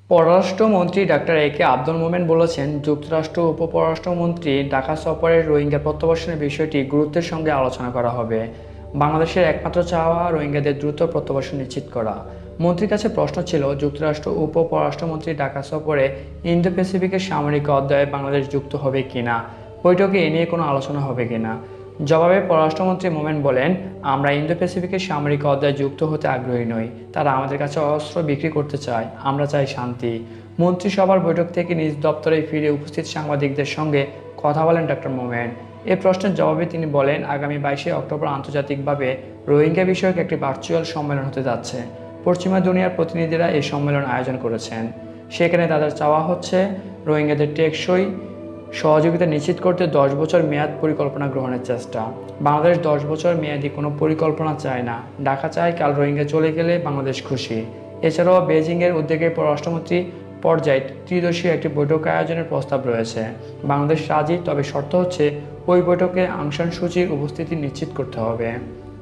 পররাষ্ট্রমন্ত্রী ডাক্তার এ কে আব্দুল মোমেন বলেছেন, যুক্তরাষ্ট্র উপপররাষ্ট্রমন্ত্রী ঢাকা সফরে রোহিঙ্গা প্রত্যাবাসনের বিষয়টি গুরুত্বের সঙ্গে আলোচনা করা হবে। বাংলাদেশের একমাত্র চাওয়া রোহিঙ্গাদের দ্রুত প্রত্যাবাসন নিশ্চিত করা। মন্ত্রীর কাছে প্রশ্ন ছিল, যুক্তরাষ্ট্র উপপররাষ্ট্রমন্ত্রী ঢাকা সফরে ইন্দো প্যাসিফিকের সামরিক অধ্যায়ে বাংলাদেশ যুক্ত হবে কিনা, বৈঠকে এ নিয়ে কোনো আলোচনা হবে কিনা। জবাবে পররাষ্ট্রমন্ত্রী মোমেন বলেন, আমরা ইন্দো প্যাসিফিকের সামরিক অধ্যায়ে যুক্ত হতে আগ্রহী নই। তারা আমাদের কাছে অস্ত্র বিক্রি করতে চায়, আমরা চাই শান্তি। মন্ত্রিসভার বৈঠক থেকে নিজ দপ্তরে ফিরে উপস্থিত সাংবাদিকদের সঙ্গে কথা বলেন ডক্টর মোমেন। এ প্রশ্নের জবাবে তিনি বলেন, আগামী 22শে অক্টোবর আন্তর্জাতিকভাবে রোহিঙ্গা বিষয়ক একটি ভার্চুয়াল সম্মেলন হতে যাচ্ছে। পশ্চিমা দুনিয়ার প্রতিনিধিরা এই সম্মেলন আয়োজন করেছেন। সেখানে তাদের চাওয়া হচ্ছে রোহিঙ্গাদের টেকসই সহযোগিতা নিশ্চিত করতে 10 বছর মেয়াদ পরিকল্পনা গ্রহণের চেষ্টা। বাংলাদেশ 10 বছর মেয়াদি কোনো পরিকল্পনা চায় না। ঢাকা চায় কাল রোহিঙ্গা চলে গেলে বাংলাদেশ খুশি। এছাড়াও বেজিংয়ের উদ্যোগে পররাষ্ট্রমন্ত্রী পর্যায়ে ত্রিদেশীয় একটি বৈঠক আয়োজনের প্রস্তাব রয়েছে। বাংলাদেশ রাজি, তবে শর্ত হচ্ছে ওই বৈঠকে আং সান সুচির উপস্থিতি নিশ্চিত করতে হবে।